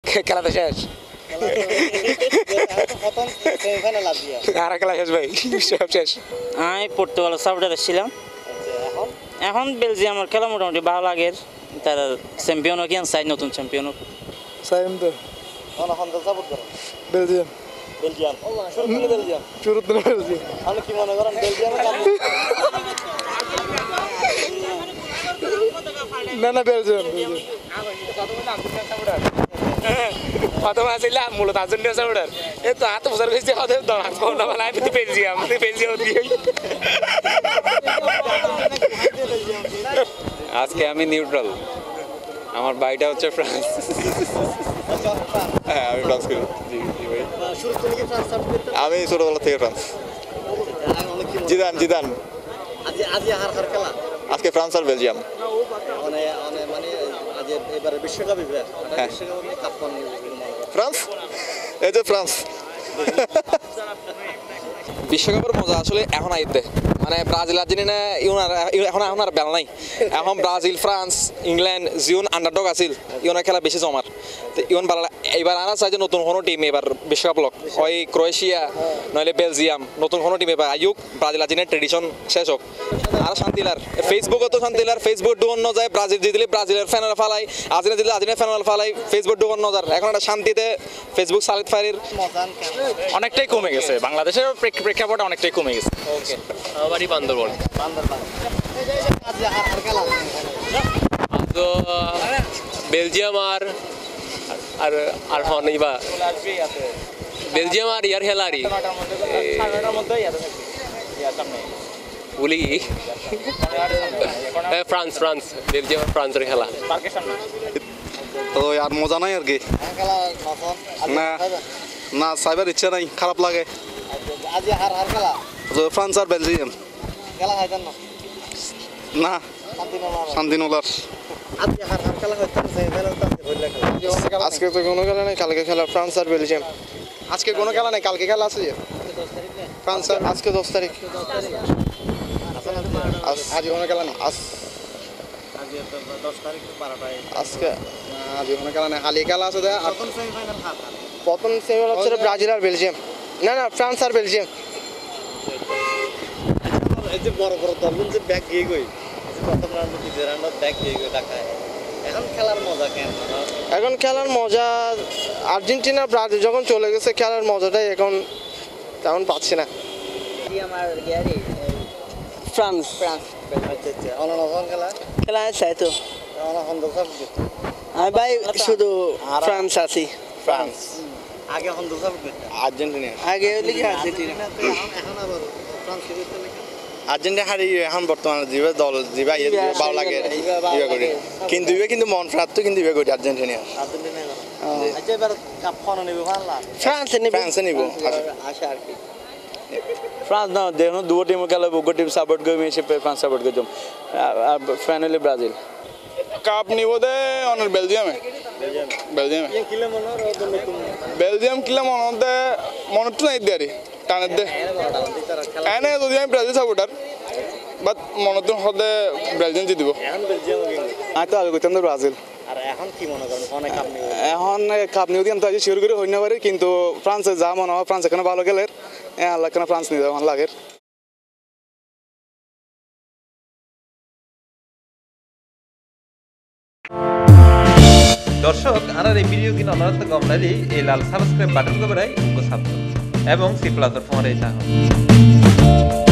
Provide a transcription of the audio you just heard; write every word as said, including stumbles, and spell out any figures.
খেলাতে শেষ আর খেলা শেষ ভাই সব শেষ। আমি পর্তুগালের সাপোর্টার ছিলাম, এখন বেলজিয়ামের খেলা মোটামুটি ভালো লাগে, তারা চ্যাম্পিয়ন হোক চাই, নতুন চ্যাম্পিয়ন হোক। সাইম তো বেলজিয়াম বেলজিয়াম বেলজিয়াম শুরুর দিনে বেলজিয়াম। আপনি কি মনে করেন বেলজিয়াম না না বেলজিয়াম প্রথম আসলে মূলত আর্জেন্টিনা সাপোর্টার এই তো হাত বছর গেছে কত দশ না বলা আমি তো বেলজিয়াম আমি বেলজিয়াম দিয়ে আজকে আমি নিউট্রাল, আমার বাড়িটা হচ্ছে ফ্রান্স। হ্যাঁ আমি ফ্রান্স করি। জি জি ভাই, আমি ছোটবেলা থেকে ফ্রান্স। জিদান জিদান আজকে ফ্রান্স আর বেলজিয়াম। ফ্রান্স, এই যে ফ্রান্স। বিশ্বকাপের মজা আসলে এখন আইতে মানে ব্রাজিল আর্জেন্টিনা ইউনার এখন এখন আর বেল নাই। এখন ব্রাজিল ফ্রান্স ইংল্যান্ড জিওন আন্ডারডগ আছিল, ইউনার খেলা বেশি জমার তো ইউন ভালো। এবার আনা চাই যে নতুন কোনো টিম এবার বিশ্বকাপ লোক ওই ক্রোয়েশিয়া নইলে বেলজিয়াম, নতুন কোনো টিম এবার আয়ুক ব্রাজিল আর্জেন্টিনার ট্রেডিশন শেষ হোক। আর শান্তিলার ফেসবুকও তো শান্তিলার, ফেসবুক ডুবন ন যায়, ব্রাজিল জিতলে ব্রাজিলের ফ্যানেল ফালাই, আর্জেন্টিনা জিতলে আর্জেন্টিনার ফ্যানেল ফালাই, ফেসবুক ডুবন ন যার। এখন একটা শান্তিতে ফেসবুক সালিদ ফারির অনেকটাই কমে গেছে, বাংলাদেশের প্রেক্ষাপট অনেকটাই কমে গেছে। ওকে বাড়ি বান্দরবন। তো বেলজিয়াম আর আর আর হন ইবা বেলজিয়াম আর ইয়ার হেলারি বলি ফ্রান্স ফ্রান্স বেলজিয়াম আর ফ্রান্সের খেলা। তো আর মজা নাই আর কি, না না সাইবার ইচ্ছা নাই, খারাপ লাগে। ফ্রান্স আর বেলজিয়াম না শান্তিনোলার। আজকে তো কোনো খেলা নেই, কালকে খেলা ফ্রান্স আর বেলজিয়াম। আজকে কোনো খেলা নেই, কালকে খেলা আছে। ফ্রান্স আর আজকে দশ তারিখ আজ কোনো খেলা নেই। আজকে আজ কোনো খেলা নেই, হালি খেলা আছে। প্রথম সেমিফাইনাল হচ্ছে ব্রাজিল আর বেলজিয়াম, না না ফ্রান্স আর বেলজিয়াম। এই যে বড় বড় দল যে ব্যাগ গিয়ে গই প্রথম রাউন্ড দ্বিতীয় রাউন্ড ব্যাগ গিয়ে গই দেখায়, এখন খেলার মজা কেন? এখন খেলার মজা আর্জেন্টিনা ব্রাজিল যখন চলে গেছে খেলার মজাটাই এখন তেমন পাচ্ছি না। ফ্রান্স ফ্রান্স অনলাইন খেলা খেলা চাই তো আমি ভাই শুধু ফ্রান্স আছি। ফ্রান্স আগে এখন দুটো আর্জেন্টিনা আগে লিখে আর্জেন্টিনা, এখন আবার ফ্রান্স আর্জেন্টিনা হারি এখন বর্তমানে দিবে দল দিবা ইয়ে দিবে ভালো লাগে ইয়ে করি, কিন্তু ইয়ে কিন্তু মন ফ্রাত তো কিন্তু ইয়ে করি আর্জেন্টিনা। আর্জেন্টিনা আচ্ছা এবার কাপ কোন নেবে ভালো? ফ্রান্স নেবে, ফ্রান্সে নিব আশা আর কি। फ्रांस ना देखो दो टीम के अलावा वो टीम सपोर्ट कर मैं फ्रांस सपोर्ट कर जो फाइनली ब्राजील কাপ নিব দে অনার বেলজিয়ামে। বেলজিয়ামে বেলজিয়াম কিলা মনতে মনত নাই দেয়ারি টানের দে এনে যদি আমি ব্রাজিল সাপোর্টার বাট মনত হদে বেলজিয়াম জিতিব। আমি তো আগে কইতাম তো ব্রাজিল। আর এখন কি মনে করেন কোন কাপ নিবে? এখন কাপ নিউ দিন তো আজ শিওর করে হইনা পারে, কিন্তু ফ্রান্সে যা মনে হয় ফ্রান্স এখানে ভালো গেলে আল্লাহ কেন ফ্রান্স নিয়ে যাওয়া লাগে। দর্শক আনার এই ভিডিও কিনা অনারত গমনালি এই লাল সাবস্ক্রাইব বাটন করে উঙ্গো সাবস্ক্রাইব এবং সি প্লাস ফোন রে চাহ